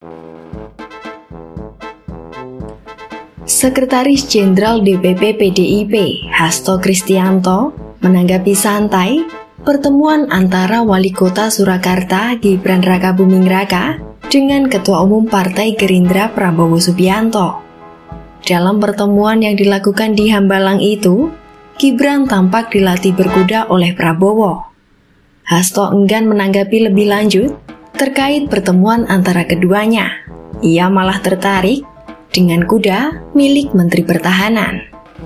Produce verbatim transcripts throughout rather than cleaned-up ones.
Sekretaris Jenderal D P P P D I P, Hasto Kristianto, menanggapi santai pertemuan antara Wali Kota Surakarta Gibran Rakabuming Raka dengan Ketua Umum Partai Gerindra Prabowo Subianto. Dalam pertemuan yang dilakukan di Hambalang itu, Gibran tampak dilatih berkuda oleh Prabowo. Hasto enggan menanggapi lebih lanjut terkait pertemuan antara keduanya. Ia malah tertarik dengan kuda milik Menteri Pertahanan.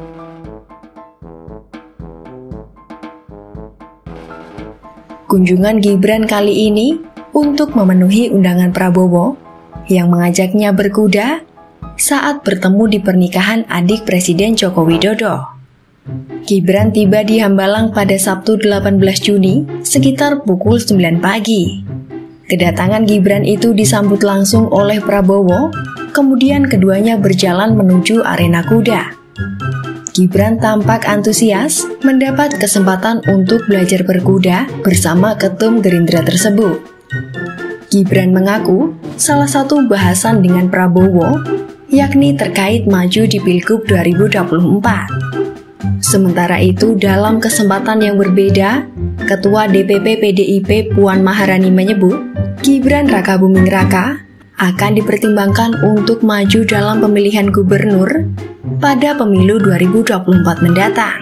Kunjungan Gibran kali ini untuk memenuhi undangan Prabowo yang mengajaknya berkuda saat bertemu di pernikahan adik Presiden Joko Widodo. Gibran tiba di Hambalang pada Sabtu delapan belas Juni sekitar pukul sembilan pagi. Kedatangan Gibran itu disambut langsung oleh Prabowo, kemudian keduanya berjalan menuju arena kuda. Gibran tampak antusias mendapat kesempatan untuk belajar berkuda bersama ketum Gerindra tersebut. Gibran mengaku salah satu bahasan dengan Prabowo yakni terkait maju di Pilgub dua ribu dua puluh empat. Sementara itu, dalam kesempatan yang berbeda, Ketua D P P P D I P Puan Maharani menyebut Gibran Rakabuming Raka akan dipertimbangkan untuk maju dalam pemilihan gubernur pada pemilu dua ribu dua puluh empat mendatang.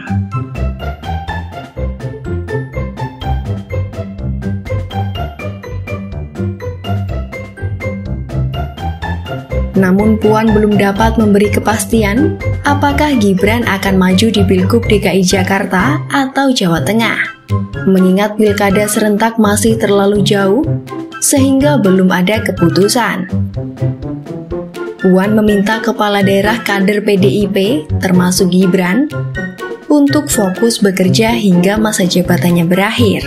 Namun Puan belum dapat memberi kepastian apakah Gibran akan maju di Pilgub D K I Jakarta atau Jawa Tengah. Mengingat pilkada serentak masih terlalu jauh, sehingga belum ada keputusan. Puan meminta kepala daerah kader P D I P, termasuk Gibran, untuk fokus bekerja hingga masa jabatannya berakhir.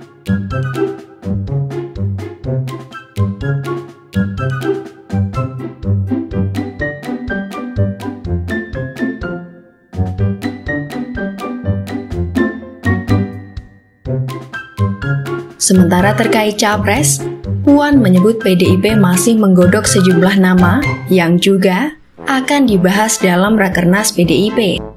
Sementara terkait Capres, Puan menyebut P D I P masih menggodok sejumlah nama yang juga akan dibahas dalam Rakernas P D I P.